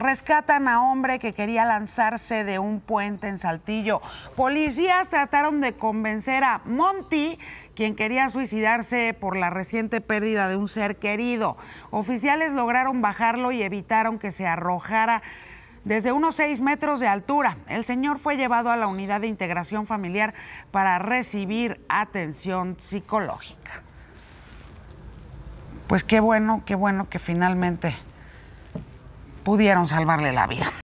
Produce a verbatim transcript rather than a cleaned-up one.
Rescatan a hombre que quería lanzarse de un puente en Saltillo. Policías trataron de convencer a Monty, quien quería suicidarse por la reciente pérdida de un ser querido. Oficiales lograron bajarlo y evitaron que se arrojara desde unos seis metros de altura. El señor fue llevado a la unidad de integración familiar para recibir atención psicológica. Pues qué bueno, qué bueno que finalmente pudieron salvarle la vida.